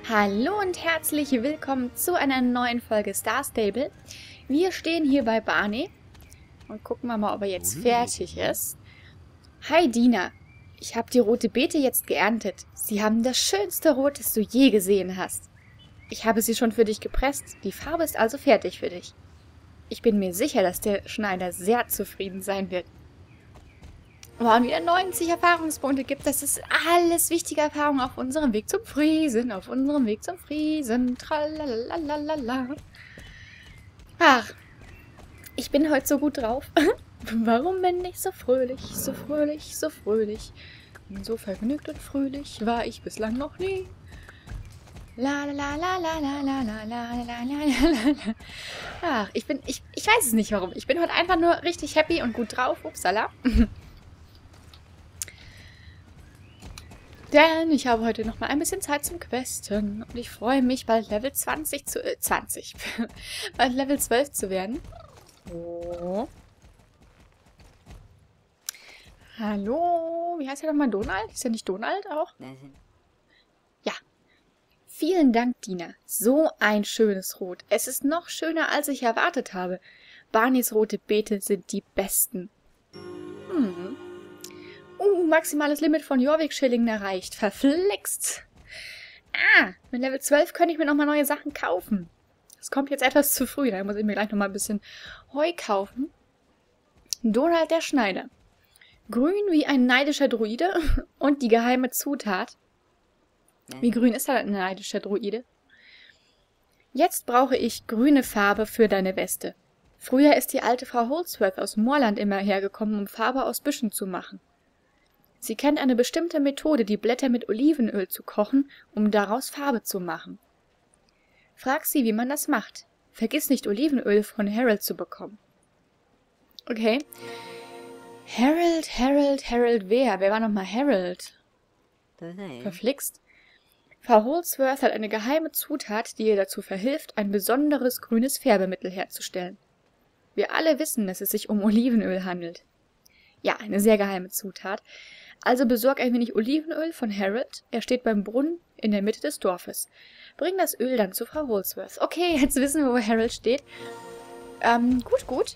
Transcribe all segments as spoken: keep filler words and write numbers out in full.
Hallo und herzlich willkommen zu einer neuen Folge Star Stable. Wir stehen hier bei Barney und gucken wir mal, ob er jetzt fertig ist. Hi Dina, ich habe die rote Beete jetzt geerntet. Sie haben das schönste Rot, das du je gesehen hast. Ich habe sie schon für dich gepresst, die Farbe ist also fertig für dich. Ich bin mir sicher, dass der Schneider sehr zufrieden sein wird. Wow, und wieder neunzig Erfahrungspunkte gibt. Das ist alles wichtige Erfahrung auf unserem Weg zum Friesen. Auf unserem Weg zum Friesen. Tralalalala. Ach, ich bin heute so gut drauf. Warum bin ich so fröhlich, so fröhlich, so fröhlich? Und so vergnügt und fröhlich war ich bislang noch nie. La la la la la la la la la la la. Ach, ich bin, ich, ich weiß es nicht warum. Ich bin heute einfach nur richtig happy und gut drauf. Upsala. Denn ich habe heute noch mal ein bisschen Zeit zum Questen. Und ich freue mich, bald Level zwanzig zu... Äh, zwanzig. bald Level zwölf zu werden. Oh. Hallo. Wie heißt er nochmal? Donald? Ist er nicht Donald auch? Ja. Vielen Dank, Dina. So ein schönes Rot. Es ist noch schöner, als ich erwartet habe. Barneys rote Beete sind die besten. Hm. Uh, maximales Limit von Jorvik-Schillingen erreicht. Verflixt. Ah, mit Level zwölf könnte ich mir nochmal neue Sachen kaufen. Das kommt jetzt etwas zu früh. Da muss ich mir gleich nochmal ein bisschen Heu kaufen. Donald der Schneider. Grün wie ein neidischer Druide und die geheime Zutat. Wie grün ist ein neidischer Druide? Jetzt brauche ich grüne Farbe für deine Weste. Früher ist die alte Frau Holdsworth aus Moorland immer hergekommen, um Farbe aus Büschen zu machen. Sie kennt eine bestimmte Methode, die Blätter mit Olivenöl zu kochen, um daraus Farbe zu machen. Frag sie, wie man das macht. Vergiss nicht, Olivenöl von Harold zu bekommen. Okay. Harold, Harold, Harold wer? Wer war nochmal Harold? Verflixt. Frau Holdsworth hat eine geheime Zutat, die ihr dazu verhilft, ein besonderes grünes Färbemittel herzustellen. Wir alle wissen, dass es sich um Olivenöl handelt. Ja, eine sehr geheime Zutat. Also besorg ein wenig Olivenöl von Harold. Er steht beim Brunnen in der Mitte des Dorfes. Bring das Öl dann zu Frau Holdsworth. Okay, jetzt wissen wir, wo Harold steht. Ähm, gut, gut.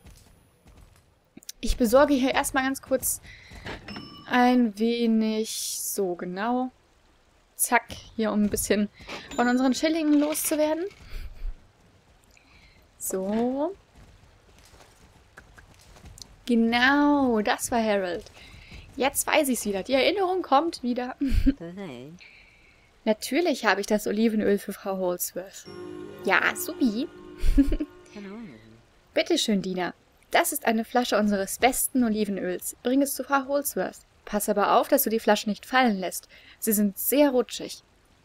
Ich besorge hier erstmal ganz kurz ein wenig... So, genau. Zack, hier, um ein bisschen von unseren Schillingen loszuwerden. So. Genau, das war Harold. Jetzt weiß ich es wieder. Die Erinnerung kommt wieder. Natürlich habe ich das Olivenöl für Frau Holdsworth. Ja, supi. Bitteschön, Dina. Das ist eine Flasche unseres besten Olivenöls. Bring es zu Frau Holdsworth. Pass aber auf, dass du die Flasche nicht fallen lässt. Sie sind sehr rutschig.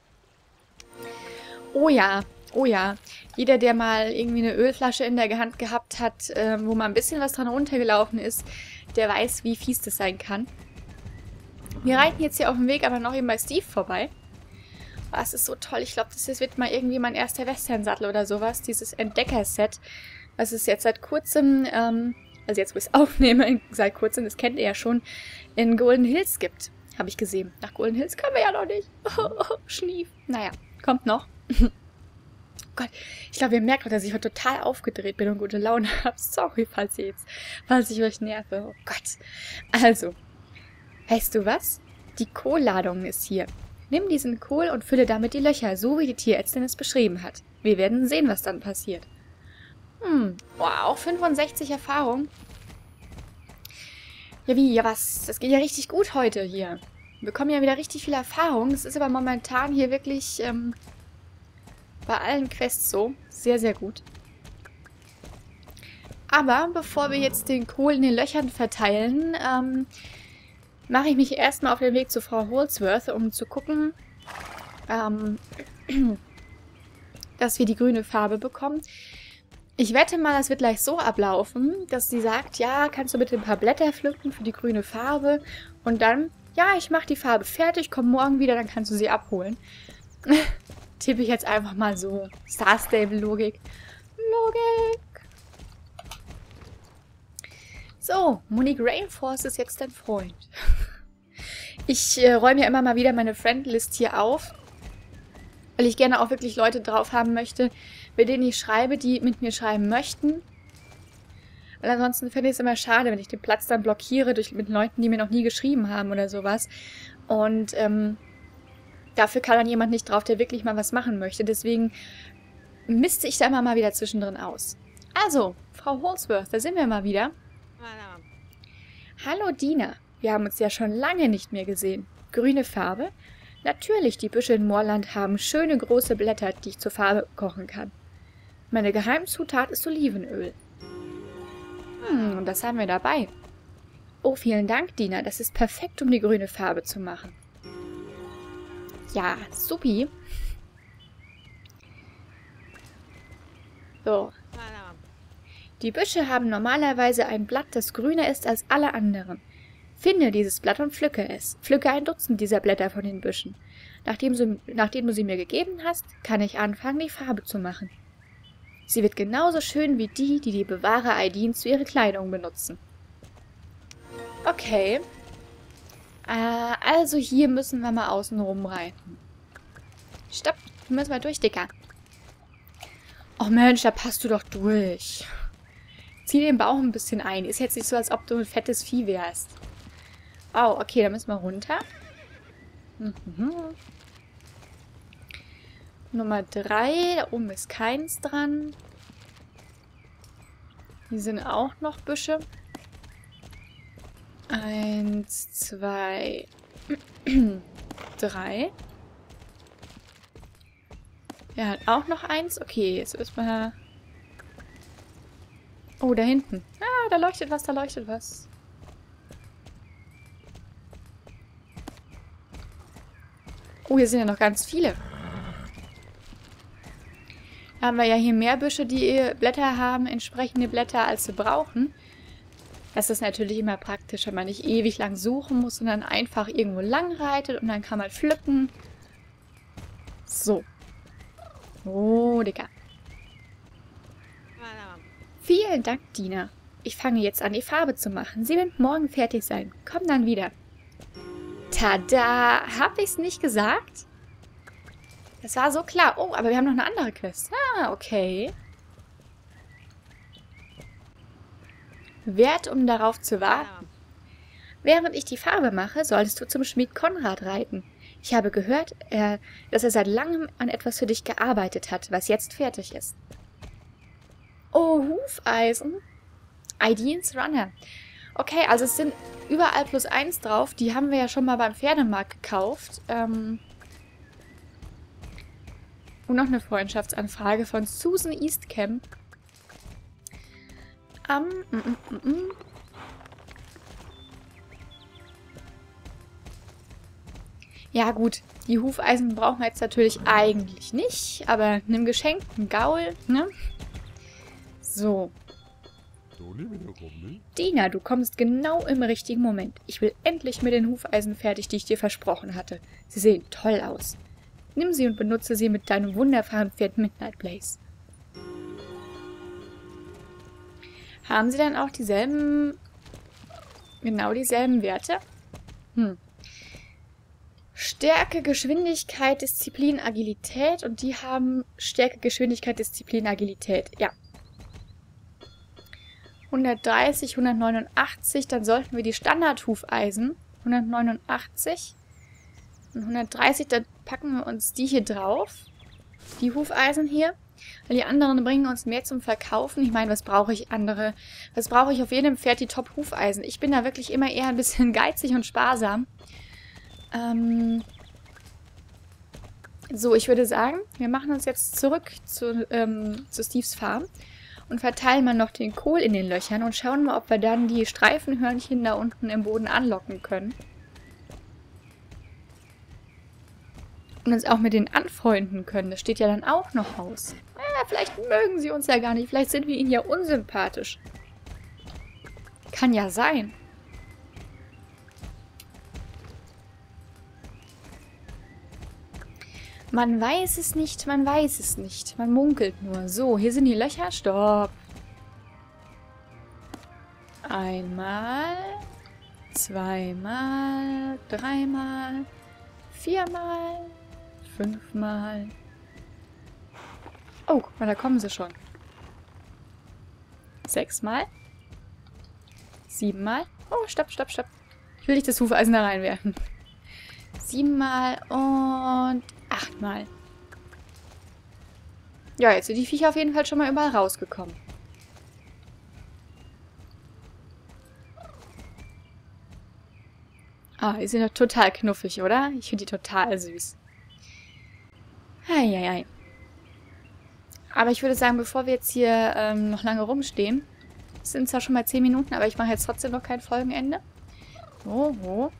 Oh ja, oh ja. Jeder, der mal irgendwie eine Ölflasche in der Hand gehabt hat, äh, wo mal ein bisschen was dran runtergelaufen ist, der weiß, wie fies das sein kann. Wir reiten jetzt hier auf dem Weg aber noch eben bei Steve vorbei. Oh, es ist so toll. Ich glaube, das wird mal irgendwie mein erster Western-Sattel oder sowas. Dieses Entdecker-Set, was es jetzt seit kurzem, ähm, also jetzt, wo ich es aufnehme, seit kurzem, das kennt ihr ja schon, in Golden Hills gibt. Habe ich gesehen. Nach Golden Hills können wir ja noch nicht. Oh, oh, Schnief. Naja, kommt noch. Gott, ich glaube, ihr merkt auch, dass ich heute total aufgedreht bin und gute Laune habe. Sorry, falls ihr jetzt, falls ich euch nerve. Oh Gott. Also, weißt du was? Die Kohlladung ist hier. Nimm diesen Kohl und fülle damit die Löcher, so wie die Tierärztin es beschrieben hat. Wir werden sehen, was dann passiert. Hm, wow, fünfundsechzig Erfahrung. Ja, wie, ja was? Das geht ja richtig gut heute hier. Wir bekommen ja wieder richtig viel Erfahrung. Das ist aber momentan hier wirklich... Ähm, bei allen Quests so. Sehr, sehr gut. Aber bevor wir jetzt den Kohl in den Löchern verteilen, ähm, mache ich mich erstmal auf den Weg zu Frau Holdsworth, um zu gucken, ähm, dass wir die grüne Farbe bekommen. Ich wette mal, das wird gleich so ablaufen, dass sie sagt, ja, kannst du bitte ein paar Blätter pflücken für die grüne Farbe? Und dann, ja, ich mache die Farbe fertig, komm morgen wieder, dann kannst du sie abholen. Tippe ich jetzt einfach mal so. Star Stable Logik. Logik. So, Monique Rainforce ist jetzt dein Freund. Ich äh, räume ja immer mal wieder meine Friendlist hier auf. Weil ich gerne auch wirklich Leute drauf haben möchte, mit denen ich schreibe, die mit mir schreiben möchten. Weil ansonsten finde ich es immer schade, wenn ich den Platz dann blockiere durch, mit Leuten, die mir noch nie geschrieben haben oder sowas. Und ähm, dafür kann dann jemand nicht drauf, der wirklich mal was machen möchte. Deswegen misste ich da immer mal wieder zwischendrin aus. Also, Frau Holsworth, da sind wir mal wieder. Hallo Dina, wir haben uns ja schon lange nicht mehr gesehen. Grüne Farbe? Natürlich, die Büsche in Moorland haben schöne große Blätter, die ich zur Farbe kochen kann. Meine Geheimzutat ist Olivenöl. Hm, und das haben wir dabei. Oh, vielen Dank, Dina. Das ist perfekt, um die grüne Farbe zu machen. Ja, supi. So. Die Büsche haben normalerweise ein Blatt, das grüner ist als alle anderen. Finde dieses Blatt und pflücke es. Pflücke ein Dutzend dieser Blätter von den Büschen. Nachdem, sie, nachdem du sie mir gegeben hast, kann ich anfangen, die Farbe zu machen. Sie wird genauso schön wie die, die die Bewahrer Aidins zu ihrer Kleidung benutzen. Okay. Äh, also hier müssen wir mal außen rumreiten. Stopp, hier müssen wir durch, Dicker. Oh Mensch, da passt du doch durch. Zieh den Bauch ein bisschen ein. Ist jetzt nicht so, als ob du ein fettes Vieh wärst. Oh, okay, da müssen wir runter. Mhm. Nummer drei. Da oben ist keins dran. Hier sind auch noch Büsche. Eins, zwei, drei. Er hat auch noch eins. Okay, jetzt müssen wir... Oh, da hinten. Ah, da leuchtet was, da leuchtet was. Oh, hier sind ja noch ganz viele. Da haben wir ja hier mehr Büsche, die Blätter haben, entsprechende Blätter, als sie brauchen. Das ist natürlich immer praktisch, wenn man nicht ewig lang suchen muss, sondern einfach irgendwo lang reitet und dann kann man pflücken. So. Oh, Digga. Vielen Dank, Dina. Ich fange jetzt an, die Farbe zu machen. Sie wird morgen fertig sein. Komm dann wieder. Tada! Hab ich's nicht gesagt? Das war so klar. Oh, aber wir haben noch eine andere Quest. Ah, okay. Wert, um darauf zu warten. Während ich die Farbe mache, solltest du zum Schmied Konrad reiten. Ich habe gehört, er, dass er seit langem an etwas für dich gearbeitet hat, was jetzt fertig ist. Oh, Hufeisen. Aidins Runner. Okay, also es sind überall plus eins drauf. Die haben wir ja schon mal beim Pferdemarkt gekauft. Ähm Und noch eine Freundschaftsanfrage von Susan Eastcamp. Um, mm, mm, mm, mm. Ja gut, die Hufeisen brauchen wir jetzt natürlich eigentlich nicht, aber einem geschenkten Gaul, ne? So. Dina, du kommst genau im richtigen Moment. Ich will endlich mit den Hufeisen fertig, die ich dir versprochen hatte. Sie sehen toll aus. Nimm sie und benutze sie mit deinem wunderbaren Pferd Midnight Blaze. Haben sie dann auch dieselben, genau dieselben Werte? Hm. Stärke, Geschwindigkeit, Disziplin, Agilität und die haben Stärke, Geschwindigkeit, Disziplin, Agilität. Ja. hundertdreißig, hundertneunundachtzig, dann sollten wir die Standard-Hufeisen. hundertneunundachtzig. Und hundertdreißig, dann packen wir uns die hier drauf. Die Hufeisen hier. Weil die anderen bringen uns mehr zum Verkaufen. Ich meine, was brauche ich andere? Was brauche ich auf jedem Pferd? Die Top-Hufeisen. Ich bin da wirklich immer eher ein bisschen geizig und sparsam. Ähm so, ich würde sagen, wir machen uns jetzt zurück zu, ähm, zu Steves Farm. Und verteilen mal noch den Kohl in den Löchern und schauen mal, ob wir dann die Streifenhörnchen da unten im Boden anlocken können. Und uns auch mit denen anfreunden können. Das steht ja dann auch noch aus. Ja, vielleicht mögen sie uns ja gar nicht. Vielleicht sind wir ihnen ja unsympathisch. Kann ja sein. Man weiß es nicht, man weiß es nicht. Man munkelt nur. So, hier sind die Löcher. Stopp. Einmal, zweimal, dreimal, viermal, fünfmal, Oh, guck mal, da kommen sie schon. Sechsmal. Siebenmal. Oh, stopp, stopp, stopp. Ich will nicht das Hufeisen da reinwerfen. Siebenmal und achtmal. Ja, jetzt sind die Viecher auf jeden Fall schon mal überall rausgekommen. Ah, die sind doch total knuffig, oder? Ich finde die total süß. Eieiei. Aber ich würde sagen, bevor wir jetzt hier ähm, noch lange rumstehen, es sind zwar schon mal zehn Minuten, aber ich mache jetzt trotzdem noch kein Folgenende. Oh, oh.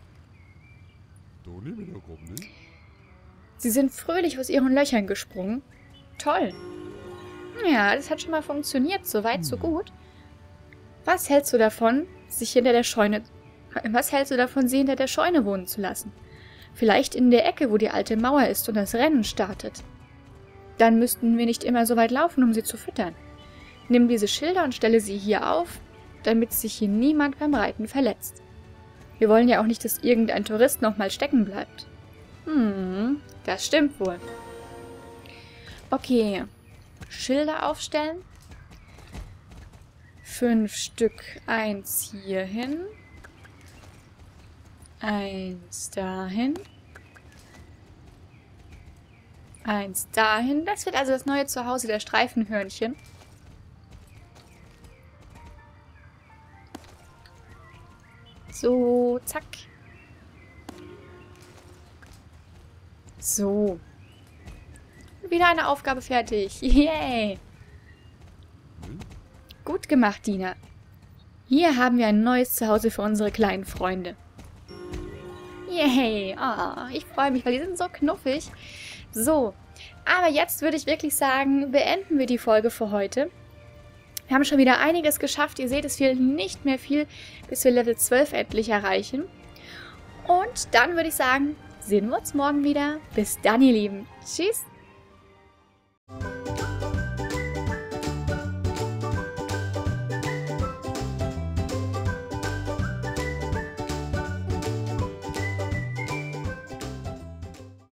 Sie sind fröhlich aus ihren Löchern gesprungen. Toll. Ja, das hat schon mal funktioniert. So weit, so gut. Was hältst du davon, sich hinter der Scheune... Was hältst du davon, sie hinter der Scheune wohnen zu lassen? Vielleicht in der Ecke, wo die alte Mauer ist und das Rennen startet. Dann müssten wir nicht immer so weit laufen, um sie zu füttern. Nimm diese Schilder und stelle sie hier auf, damit sich hier niemand beim Reiten verletzt. Wir wollen ja auch nicht, dass irgendein Tourist nochmal stecken bleibt. Hm, das stimmt wohl. Okay, Schilder aufstellen. Fünf Stück, eins hierhin. Eins dahin. Eins dahin. Das wird also das neue Zuhause der Streifenhörnchen. So, zack. So. Wieder eine Aufgabe fertig. Yay. Gut gemacht, Dina. Hier haben wir ein neues Zuhause für unsere kleinen Freunde. Yay. Oh, ich freue mich, weil die sind so knuffig. So, aber jetzt würde ich wirklich sagen, beenden wir die Folge für heute. Wir haben schon wieder einiges geschafft. Ihr seht, es fehlt nicht mehr viel, bis wir Level zwölf endlich erreichen. Und dann würde ich sagen, sehen wir uns morgen wieder. Bis dann, ihr Lieben. Tschüss.